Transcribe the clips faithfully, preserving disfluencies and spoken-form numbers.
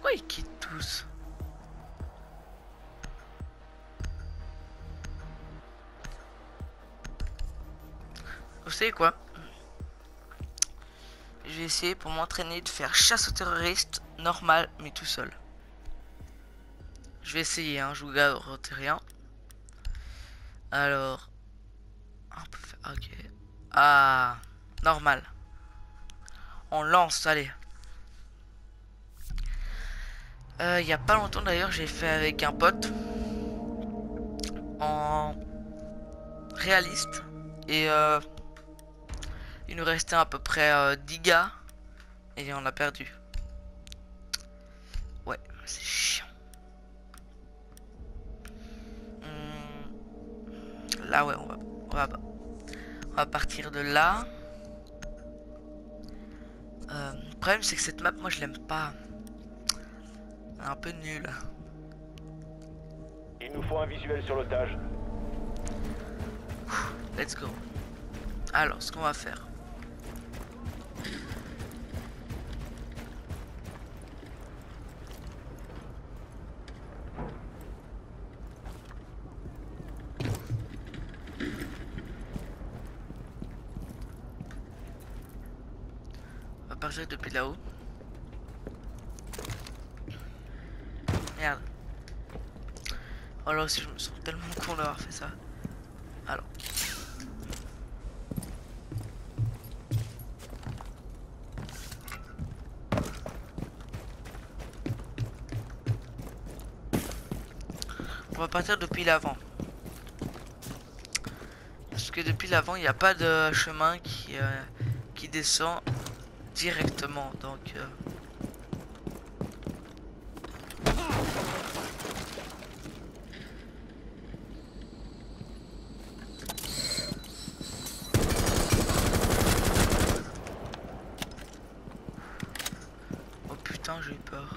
Pourquoi ils quittent tous? Vous savez quoi? Je vais essayer pour m'entraîner de faire chasse aux terroristes normal mais tout seul. Je vais essayer, hein, je vous garantis rien. Alors, on peut faire, ok. Ah, normal. On lance, allez. Euh, il y a pas longtemps d'ailleurs, j'ai fait avec un pote en réaliste et euh, il nous restait à peu près euh, dix gars et on a perdu. Ouais, c'est chiant. Hum, là, ouais, on va, on va, on va partir de là. Euh, le problème, c'est que cette map, moi, je l'aime pas. Elle est un peu nulle. Il nous faut un visuel sur l'otage. Let's go. Alors, ce qu'on va faire. On va partir depuis là-haut. Merde. Oh là aussi, je me sens tellement con d'avoir fait ça. Alors. On va partir depuis l'avant. Parce que depuis l'avant, il n'y a pas de chemin qui, euh, qui descend directement. Donc... Euh... Oh putain, j'ai eu peur.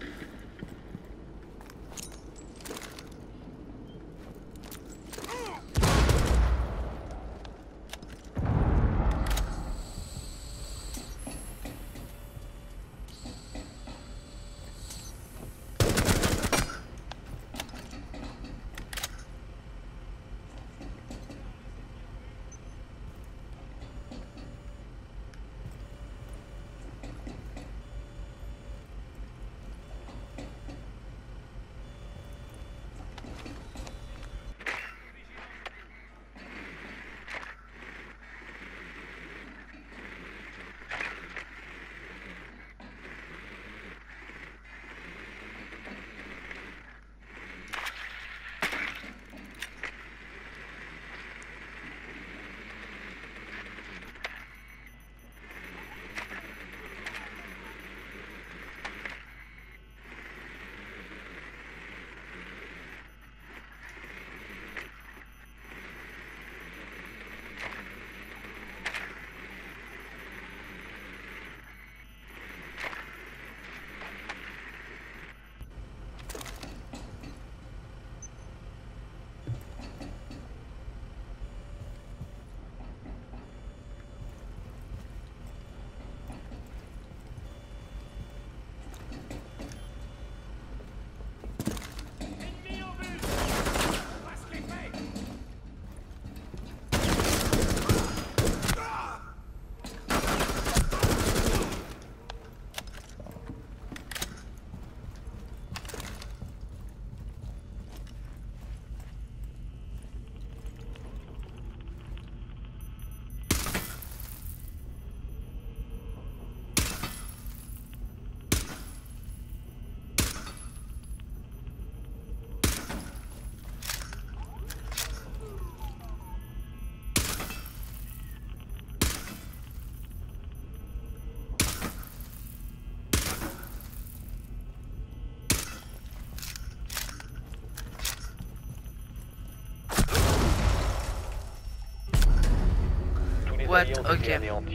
What? Ok.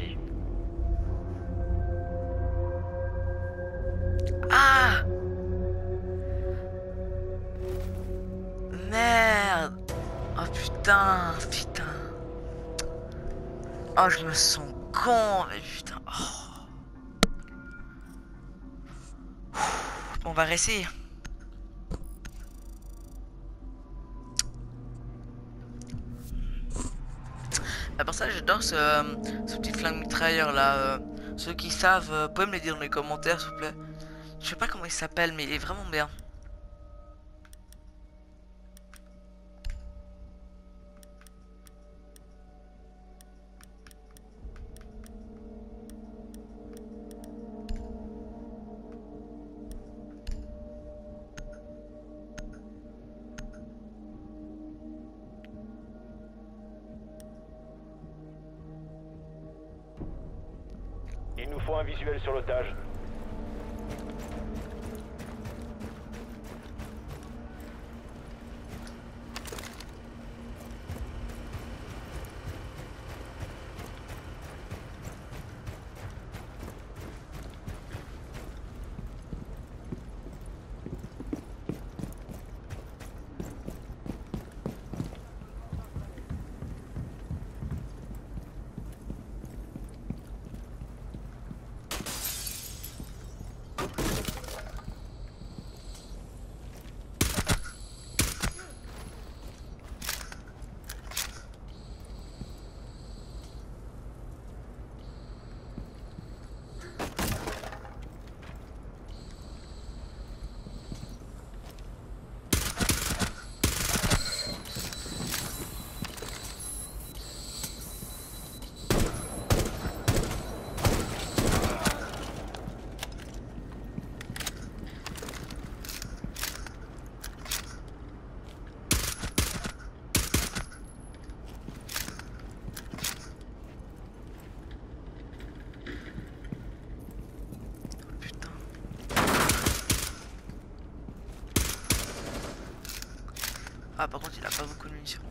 Ah! Merde! Oh putain, putain. Oh, je me sens con, mais putain. Oh. On va réessayer. Ah, pour ça, j'adore ce, euh, ce petit flingue mitrailleur là. euh, ceux qui savent, euh, pouvez me le dire dans les commentaires s'il vous plaît. Je sais pas comment il s'appelle, mais il est vraiment bien. Il nous faut un visuel sur l'otage. Ah, par contre, il a pas beaucoup de munitions.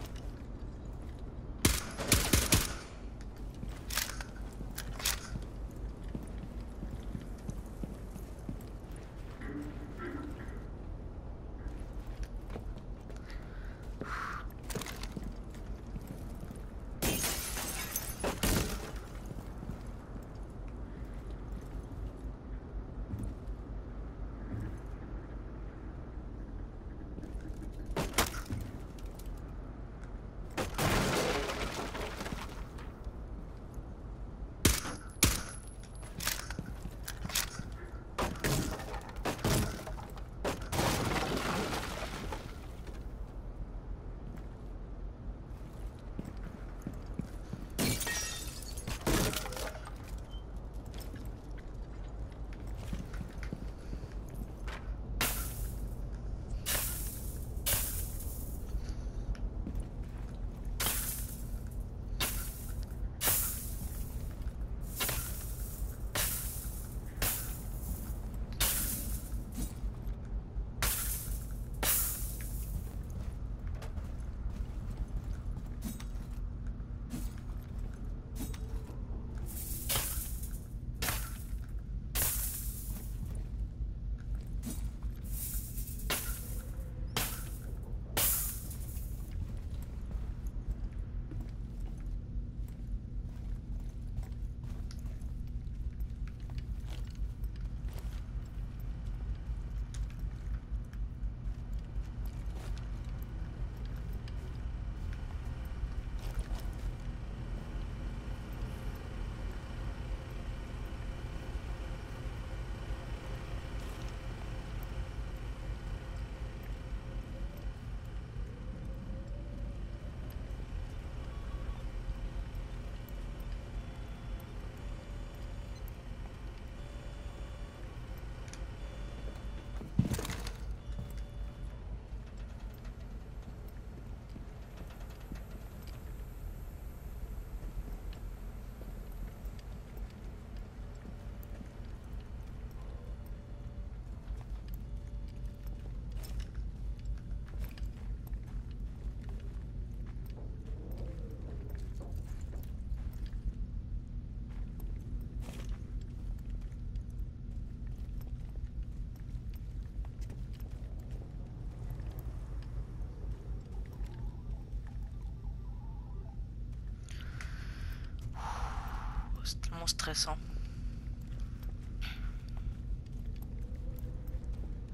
C'est tellement stressant.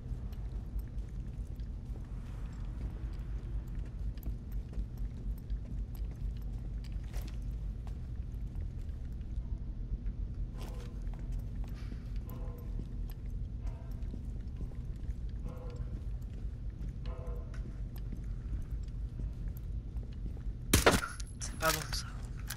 Pas bon ça.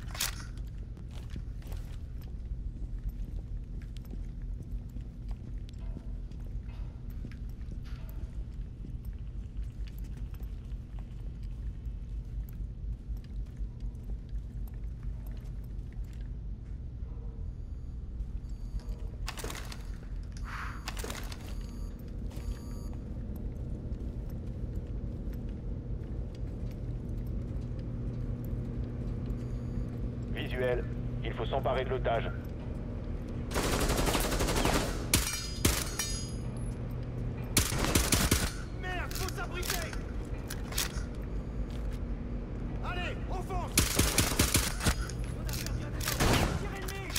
Visuel, il faut s'emparer de l'otage. Merde, faut s'abriter! Allez, on fonce! On a perdu un élément! Tir ennemi!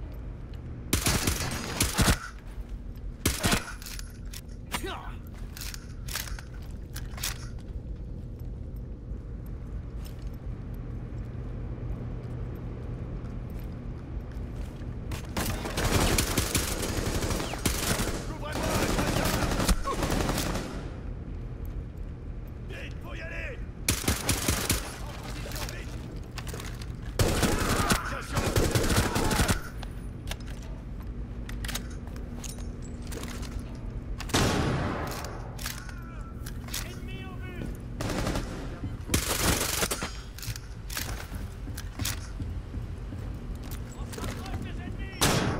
Vite, faut y aller! En position, vite! Ennemi au but! On se rapproche des ennemis!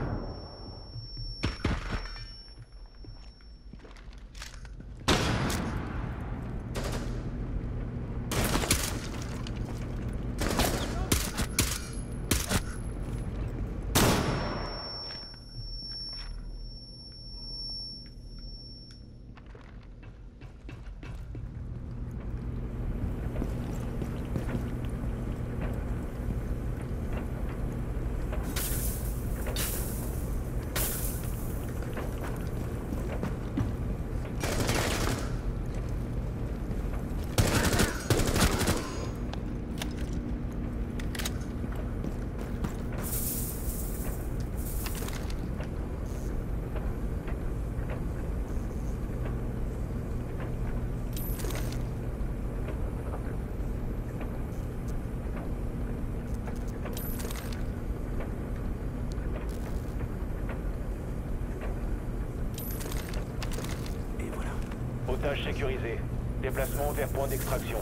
Otage sécurisé. Déplacement vers point d'extraction.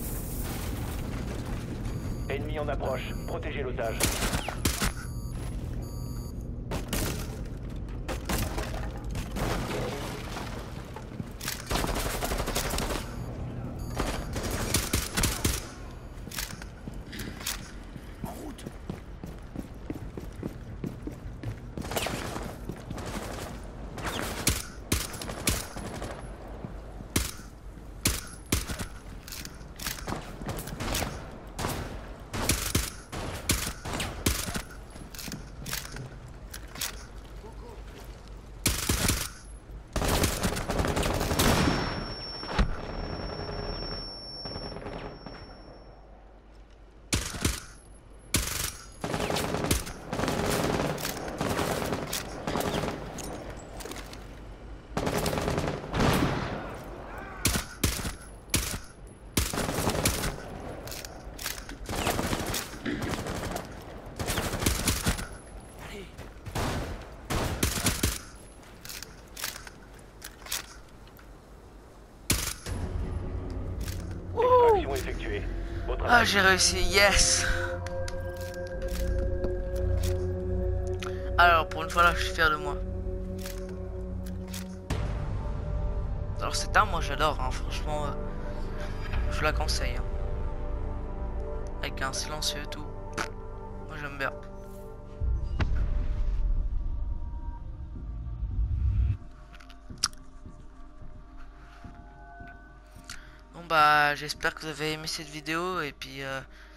Ennemi en approche. Protégez l'otage. En route! Extraction effectuée. Au Ah, travail. j'ai réussi, yes. Alors, pour une fois là, je suis fier de moi. Alors, cette arme, moi j'adore, hein, franchement, euh, je la conseille. Hein. Avec un silencieux et tout. Moi j'aime bien. Bon bah, j'espère que vous avez aimé cette vidéo et puis euh,